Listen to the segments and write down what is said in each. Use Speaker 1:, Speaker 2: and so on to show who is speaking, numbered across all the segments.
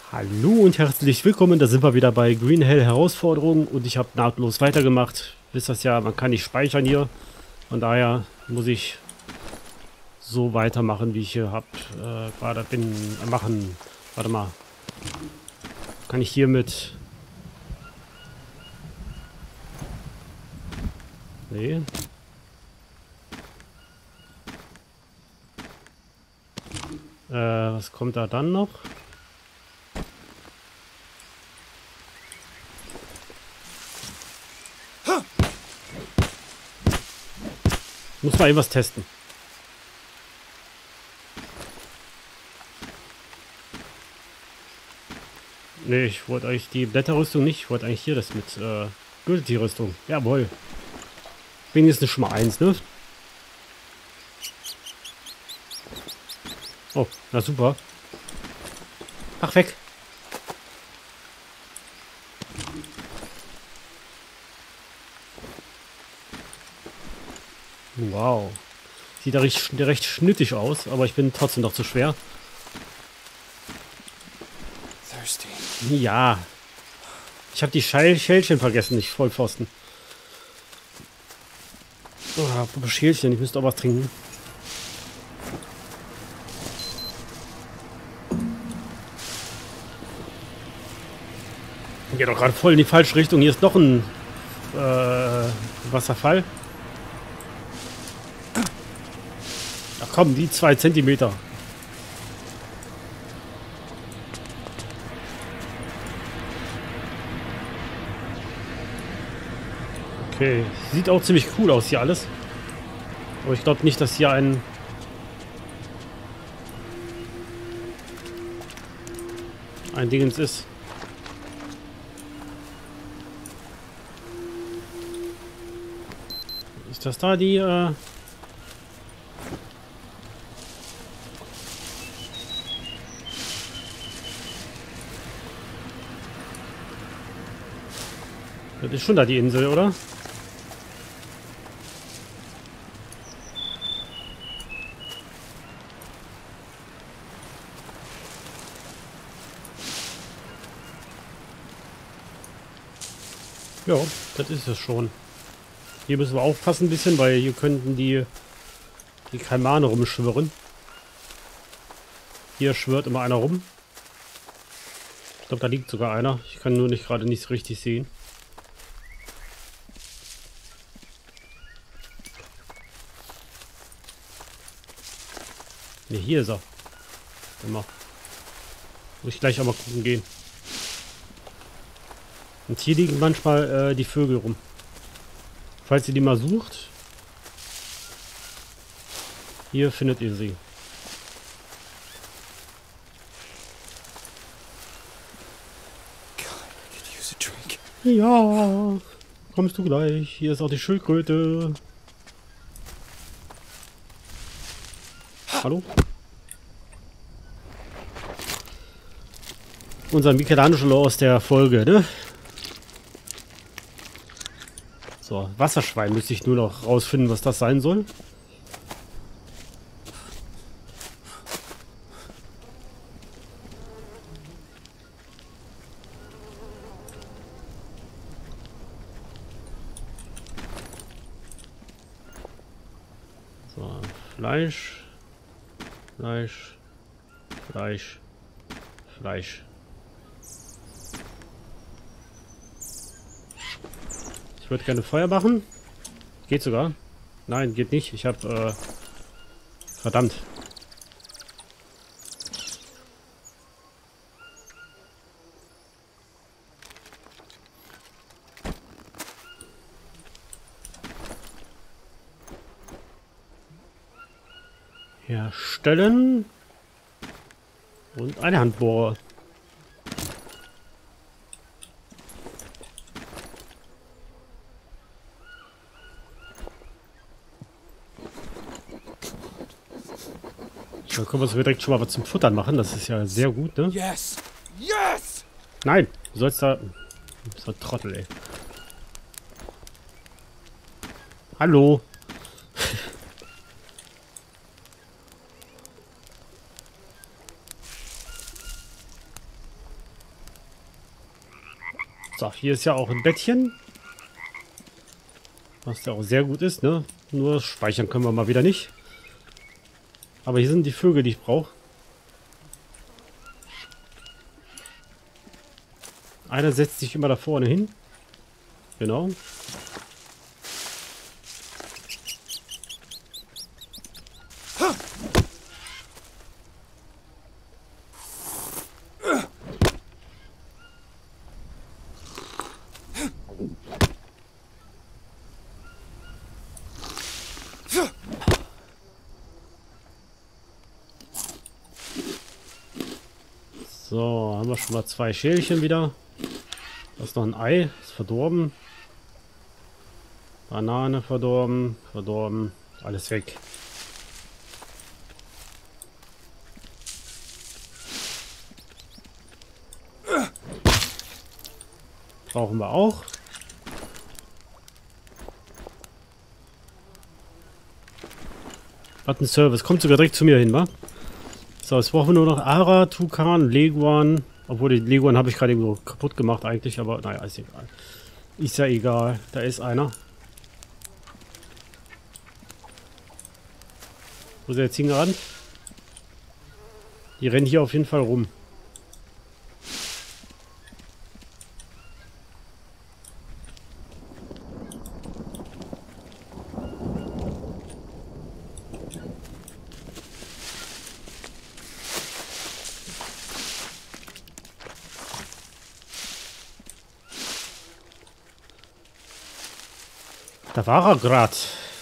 Speaker 1: Hallo und herzlich willkommen, da sind wir wieder bei Green Hell Herausforderung und ich habe nahtlos weitergemacht. Wisst das ja, man kann nicht speichern hier, von daher muss ich so weitermachen, wie ich hier gerade bin machen. Warte mal, kann ich hiermit... Nee. Was kommt da dann noch? Muss mal irgendwas testen. Nee, ich wollte eigentlich die Blätterrüstung nicht. Ich wollte eigentlich hier das mit Gürteltierrüstung. Jawohl. Wenigstens schon mal eins, ne? Oh, na super. Ach, weg. Wow. Sieht da recht schnittig aus, aber ich bin trotzdem noch zu schwer.
Speaker 2: Thirsty.
Speaker 1: Ja. Ich habe die Schälchen vergessen, nicht Vollpfosten. Oh, Schälchen, ich müsste auch was trinken. Geht doch gerade voll in die falsche Richtung. Hier ist noch ein Wasserfall. Ach komm, die 2 Zentimeter. Okay, sieht auch ziemlich cool aus hier alles. Aber ich glaube nicht, dass hier ein Dingens ist. Ist das da die Das ist schon da die Insel, oder? Ja, das ist es schon. Hier müssen wir aufpassen ein bisschen, weil hier könnten die Kaimane rumschwirren. Hier schwirrt immer einer rum. Ich glaube, da liegt sogar einer. Ich kann nur nicht gerade nichts richtig sehen. Ne, hier ist er. Immer. Muss ich gleich auch mal gucken gehen. Und hier liegen manchmal die Vögel rum. Falls ihr die mal sucht, hier findet ihr sie. Ja, kommst du gleich. Hier ist auch die Schildkröte. Hallo? Unser Michelangelo aus der Folge, ne? So, Wasserschwein müsste ich nur noch rausfinden, was das sein soll. So, Fleisch, Fleisch, Fleisch, Fleisch. Ich würde gerne Feuer machen. Geht sogar. Nein, geht nicht. Ich habe... verdammt. Herstellen. Und eine Handbohrer. Dann können wir so direkt schon mal was zum Futtern machen. Das ist ja sehr gut, ne?
Speaker 2: Yes! Yes!
Speaker 1: Nein, du sollst da... So ein Trottel, ey. Hallo. So, hier ist ja auch ein Bettchen. Was ja auch sehr gut ist, ne? Nur speichern können wir mal wieder nicht. Aber hier sind die Vögel, die ich brauche. Einer setzt sich immer da vorne hin. Genau. So, haben wir schon mal 2 Schälchen wieder. Da ist noch ein Ei, ist verdorben. Banane verdorben, verdorben, alles weg. Brauchen wir auch. Hat ein Service, kommt sogar direkt zu mir hin, wa? So, jetzt brauchen wir nur noch Ara, Tukan, Leguan. Obwohl, die Leguan habe ich gerade irgendwo kaputt gemacht eigentlich, aber naja, ist egal. Ist ja egal, da ist einer. Wo ist er jetzt hingerannt? Die rennen hier auf jeden Fall rum. Da war er gerade.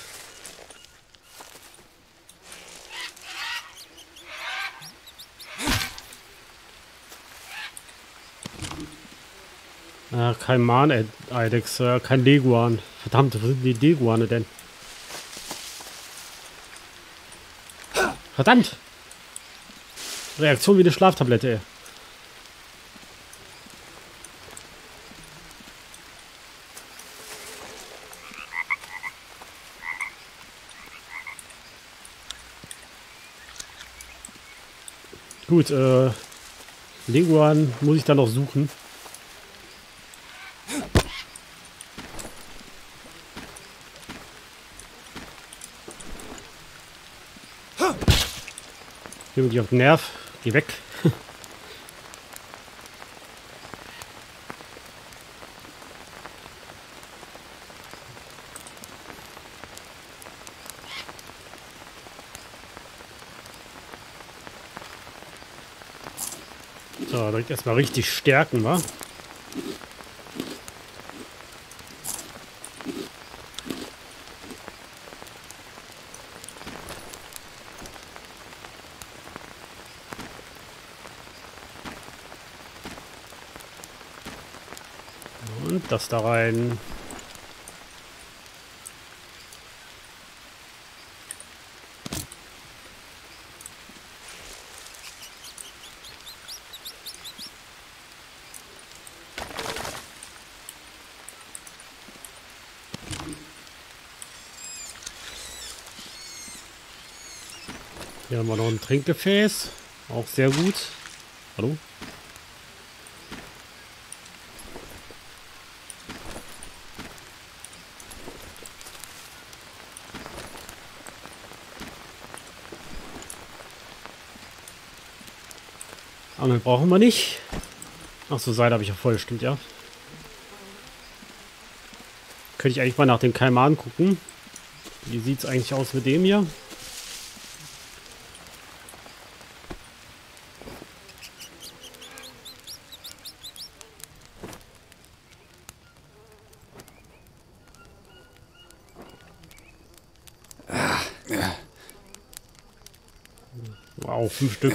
Speaker 1: Kein Mahn-Eidex, kein Leguan. Verdammt, wo sind die Leguane denn? Verdammt! Reaktion wie eine Schlaftablette, ey. Gut, Leguan muss ich dann noch suchen. Geh mir auf den Nerv. Geh weg. So, direkt erstmal richtig stärken, wa? Und das da rein. Hier haben wir noch ein Trinkgefäß. Auch sehr gut. Hallo? Angeln brauchen wir nicht. Ach so, Seil habe ich ja voll, stimmt ja. Könnte ich eigentlich mal nach dem Kaiman gucken. Wie sieht es eigentlich aus mit dem hier? Wow, 5 Stück.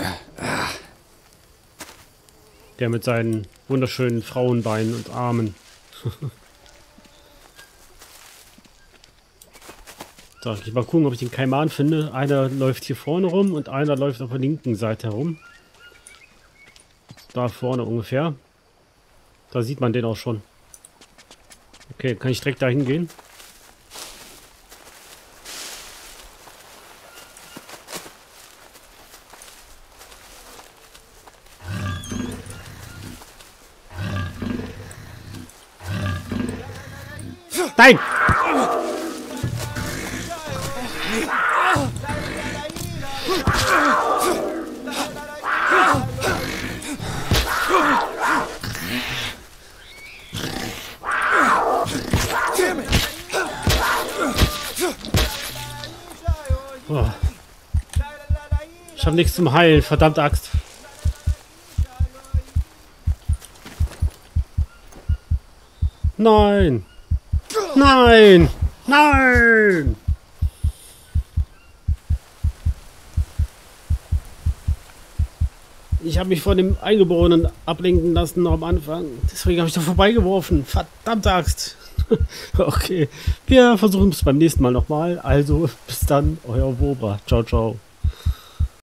Speaker 1: Der mit seinen wunderschönen Frauenbeinen und Armen. So, ich mal gucken, ob ich den Kaiman finde. Einer läuft hier vorne rum und einer läuft auf der linken Seite herum. Da vorne ungefähr. Da sieht man den auch schon. Okay, kann ich direkt dahin gehen? Nein! Oh. Ich habe nichts zum Heilen, verdammte Axt. Nein! Nein! Nein! Ich habe mich von dem Eingeborenen ablenken lassen am Anfang. Deswegen habe ich da vorbeigeworfen. Verdammte Axt. Okay, wir versuchen es beim nächsten Mal nochmal. Also, bis dann, euer Wobra. Ciao, ciao.